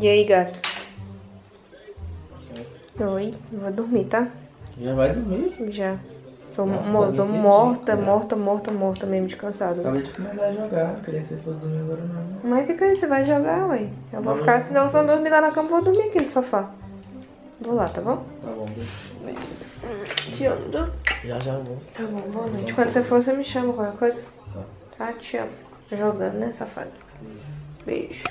E aí, gato? Oi, eu vou dormir, tá? Já vai dormir? Já. Tô Nossa, morta, tá bem morta, cedinho, morta, morta, morta mesmo de cansado. Acabei de começar a jogar, não queria que você fosse dormir agora não. Mas fica aí, você vai jogar, ué. Eu vou Mas ficar, eu- senão se eu não dormir lá na cama, eu vou dormir aqui no sofá. Vou lá, tá bom? Tá bom, Te amo. já vou. Tá bom, boa noite. Quando você for, você me chama qualquer coisa. Tá. Tá, te amo. Jogando, né, safado? Beijo.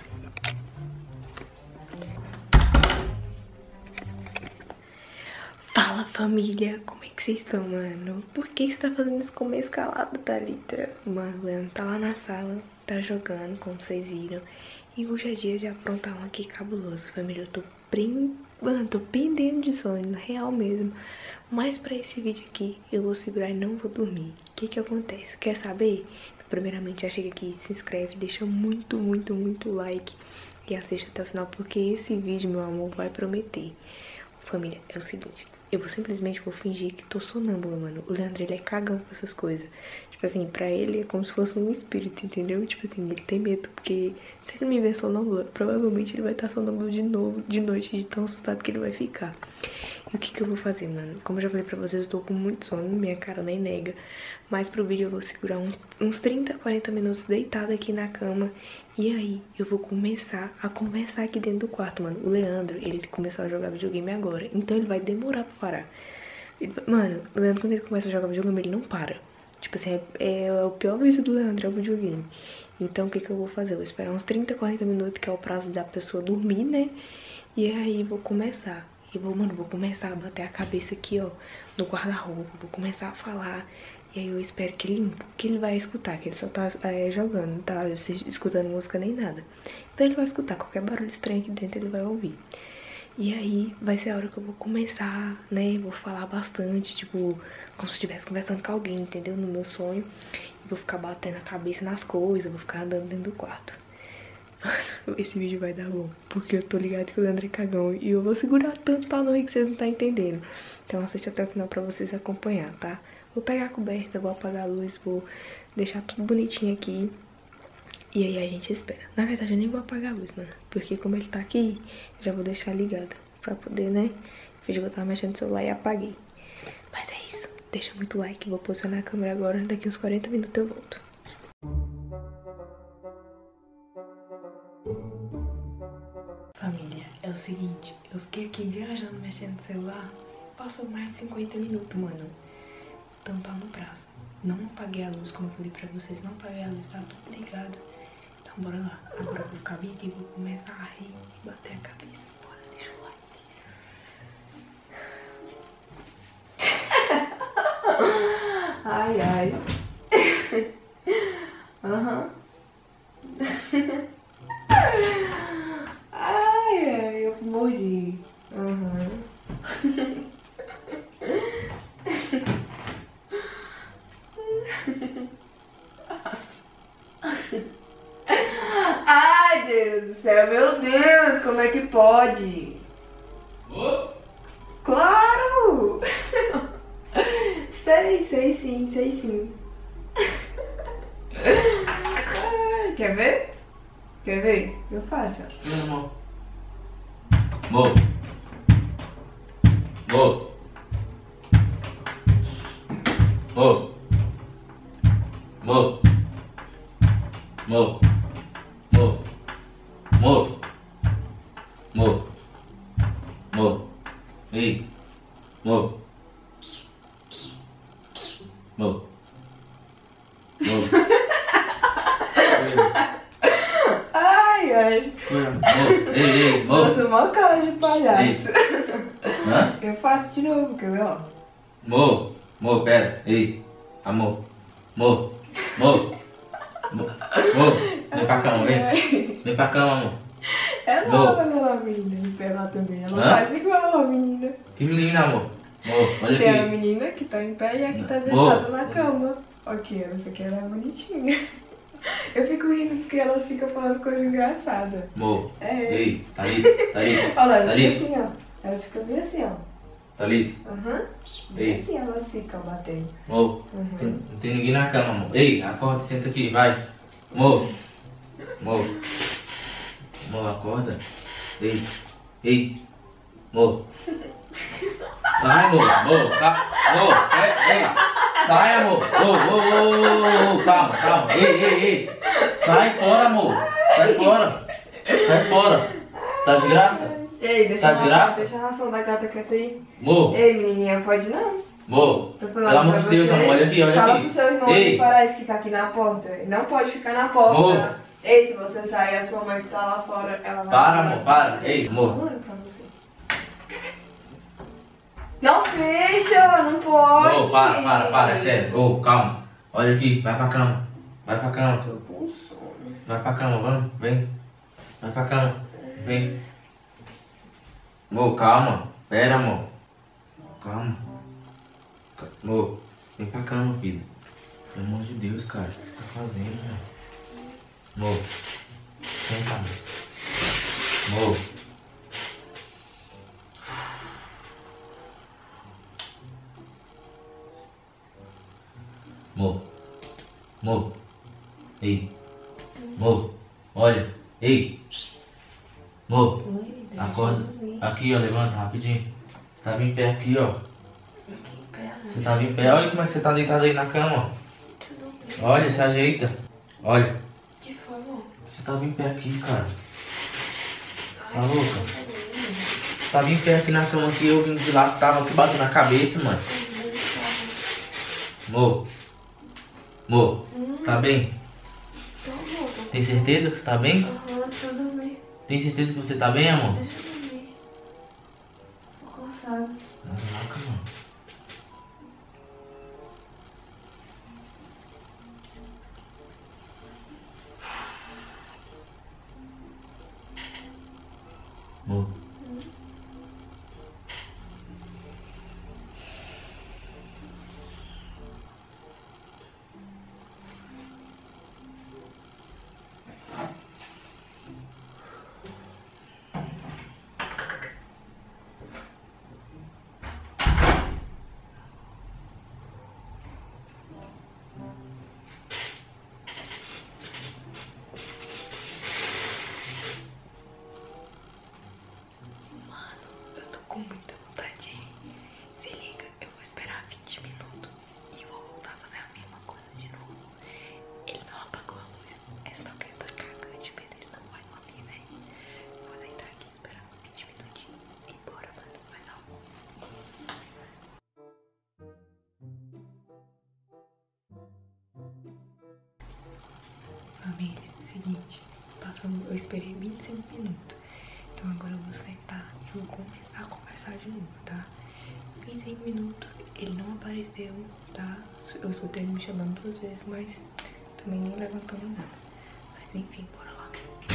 Fala, família. Como é que vocês estão, mano? Por que você tá fazendo isso com escalada, Thalita? Mano, o Leandro tá lá na sala, tá jogando, como vocês viram. E hoje é dia de aprontar um aqui cabuloso, família. Mano, tô pendendo de sono, real mesmo. Mas pra esse vídeo aqui, eu vou segurar e não vou dormir. O que que acontece? Quer saber? Primeiramente, já chega aqui, se inscreve, deixa muito, muito, muito like. E assiste até o final, porque esse vídeo, meu amor, vai prometer. Família, é o seguinte, eu simplesmente vou fingir que tô sonâmbula, mano. O Leandro, ele é cagão com essas coisas. Tipo assim, pra ele é como se fosse um espírito, entendeu? Tipo assim, ele tem medo, porque se ele me ver sonâmbula, provavelmente ele vai estar sonâmbulo de novo, de noite, de tão assustado que ele vai ficar. E o que que eu vou fazer, mano? Como eu já falei pra vocês, eu tô com muito sono, minha cara nem nega. Mas pro vídeo eu vou segurar uns 30, 40 minutos deitada aqui na cama. E aí eu vou começar a conversar aqui dentro do quarto, mano. O Leandro, ele começou a jogar videogame agora, então ele vai demorar pra parar. Mano, o Leandro, quando ele começa a jogar videogame, ele não para. Tipo assim, é o pior vício do Leandro, é o videogame. Então o que que eu vou fazer? Eu vou esperar uns 30, 40 minutos, que é o prazo da pessoa dormir, né? E aí vou começar. E vou começar a bater a cabeça aqui, ó, no guarda-roupa. Vou começar a falar. E aí eu espero que ele vai escutar, que ele só tá jogando, não tá escutando música nem nada. Então ele vai escutar, qualquer barulho estranho aqui dentro ele vai ouvir. E aí vai ser a hora que eu vou começar, né, vou falar bastante, tipo, como se eu estivesse conversando com alguém, entendeu? No meu sonho. E vou ficar batendo a cabeça nas coisas, vou ficar andando dentro do quarto. Esse vídeo vai dar bom, porque eu tô ligado que o Leandro é cagão e eu vou segurar tanto pra não rir que vocês não tá entendendo. Então assiste até o final pra vocês acompanhar, tá? Vou pegar a coberta, vou apagar a luz, vou deixar tudo bonitinho aqui. E aí a gente espera. Na verdade eu nem vou apagar a luz, mano, porque como ele tá aqui, já vou deixar ligada pra poder, né? Fingi que eu tava mexendo no celular e apaguei. Mas é isso, deixa muito like, vou posicionar a câmera agora, daqui uns 40 minutos eu volto. Família, é o seguinte, eu fiquei aqui viajando, mexendo no celular, passou mais de 50 minutos, mano. Então tá no prazo. Não apaguei a luz, como eu falei pra vocês, não apaguei a luz, tá tudo ligado. Então bora lá. Agora eu vou ficar bem aqui, vou começar a rir e bater a cabeça. Bora, deixa o like. Ai, ai. Aham. Ai, ai, eu mordi. Aham. Ai, Deus do céu, meu Deus, como é que pode? Oh. Claro! Sei sim, sei sim. Ai, quer ver? Quer ver? Eu faço. Meu irmão. Mo. Mo. Mo. Mo. Mo. Mo. Mo. Mo. Mo. Ei. Mo. Pss, pss, pss. Mo. Mo. Ai, ai. Mo. Ei, Mo. Nossa, mó cara de palhaço. Hã? Eu faço de novo, quer ver, ó? Mo, pera. Ei. Amor. Mo. Vem pra cama, vem. Vem pra cama, amor. É nova, né, menina? Espera lá também. Ela faz igual a menina. Que menina, amor? Olha Tem a aqui. menina que tá em pé e a que tá deitada na cama. Ok, essa aqui ela é bonitinha. Eu fico rindo porque elas ficam falando coisa engraçada. É. Ei, Thalita. Olha lá, elas ficam assim, ó. Elas ficam bem assim, ó. Thalita. Aham. Bem assim elas ficam batendo. Não tem ninguém na cama, amor. Ei, acorda, senta aqui, vai. Mo, acorda. Ei, ei, amor. Sai, amor, amor, ei, sai, amor, calma, calma, ei, sai fora, amor, sai fora, você tá de graça? Ei, deixa a ração da gata quieta aí. Amor. Ei, menininha, pode não. Amor, pelo amor de Deus, amor, olha aqui, olha aqui. Fala pro seu irmão de Paraíso que tá aqui na porta, ele não pode ficar na porta. Amor. Ei, se você sair, a sua mãe que tá lá fora, ela vai... Para, amor, para, ei, amor. Falando pra você. Não fecha, não pode. Ô, para, é sério. Ô, calma. Olha aqui, vai pra cama. Vai pra cama. Tô com sono. Vai pra cama, vamos, vem. Vai pra cama, vem. Ô, calma. Pera, amor. Calma. Ô, vem pra cama, filho. Pelo amor de Deus, cara. O que você tá fazendo, velho? Amor. Vem cá, amor. Amor, amor, ei, amor, olha, ei, amor, acorda, aqui ó, levanta rapidinho, você tava em pé aqui ó, você tava em pé, olha como é que você tá deitado aí na cama ó, olha, se ajeita, olha, você tava em pé aqui cara, tá louca, você tava em pé aqui na cama aqui, eu vim de lá, você tava aqui batendo na cabeça mano, amor. Amor, você tá bem? Tô, amor. Tem certeza que você tá bem? Aham, tudo bem. Tem certeza que você tá bem, amor? Deixa eu dormir. Tô cansado. Caraca, mano. Amor. Com muita vontade de ir. Se liga, eu vou esperar 20 minutos e vou voltar a fazer a mesma coisa de novo. Ele não apagou a luz. Essa criança tá cagante, mas ele não vai dormir, velho. Vou deitar aqui e esperar 20 minutinhos e bora, mano. Vai dar um. Família, seguinte, eu esperei 25 minutos. Então agora eu vou sentar e vou começar a conversar de novo, tá? 25 minutos, ele não apareceu, tá? Eu escutei ele me chamando 2 vezes, mas também nem levantando nada. Mas enfim, bora lá.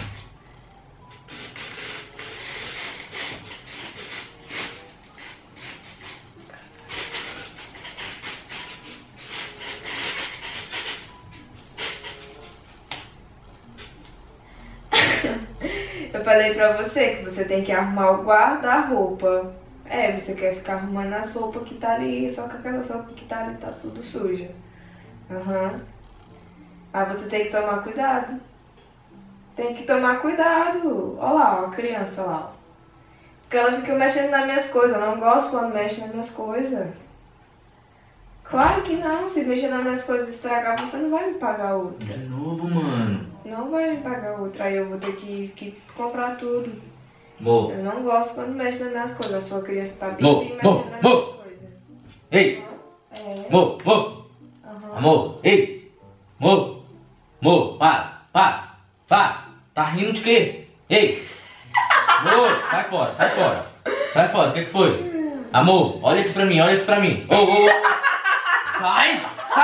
Eu falei pra você que você tem que arrumar o guarda-roupa. É, você quer ficar arrumando as roupas que tá ali, só que aquela roupa que tá ali tá tudo suja. Aham. Aí você tem que tomar cuidado. Tem que tomar cuidado. Olha lá, ó, a criança lá. Ó. Porque ela fica mexendo nas minhas coisas. Eu não gosto quando mexe nas minhas coisas. Claro que não. Se mexer nas minhas coisas e estragar, você não vai me pagar outra. De novo, mano. Não vai me pagar outra. Aí eu vou ter que comprar tudo. Amor. Eu não gosto quando mexe nas minhas coisas. A sua criança tá bem Amor, mexendo amor, nas amor. minhas coisas. Ei, É. amor, amor. Aham. Amor, ei, amor, amor, para. Tá rindo de quê? Ei, amor, sai fora, o que foi? Amor, olha aqui pra mim, ô, sai,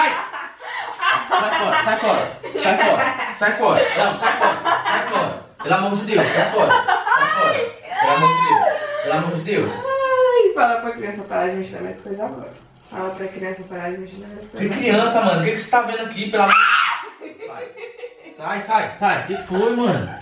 sai fora, não, sai fora, pelo amor de Deus, sai fora, pelo amor de Deus. Ai, fala pra criança parar de mexer nas minhas coisas agora. Fala pra criança parar de mexer nas minhas Que coisas. criança, mano, o que você tá vendo aqui, pelo amor? Sai, o que foi, mano?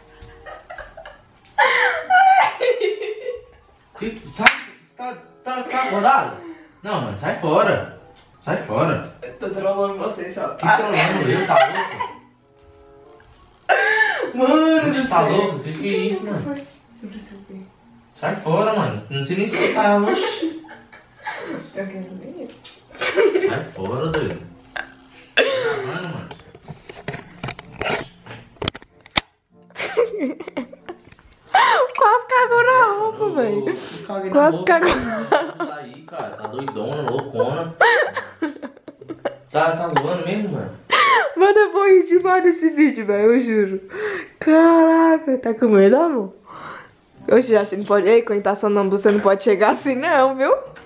Sai, tá acordado? Não, mano, sai fora. Eu tô trolando você só. Que trolando eu, tá louco? Mano do Você tá céu. louco? Que é isso, mano? Sobre seu quê? Sai fora, mano. Não sei nem explicar, oxi. Eu quero saber. Sai fora, doido. Tá gravando, mano. Quase cagou na roupa, velho. Quase cagou. Tá aí, cara. Tá doidona, loucona. Tá zoando mesmo, mano? Mano, eu vou rir demais nesse vídeo, velho, eu juro. Caraca, tá com medo, amor? Oxe, já não pode. Ei, quando tá sonâmbulo, você não pode chegar assim, não, viu?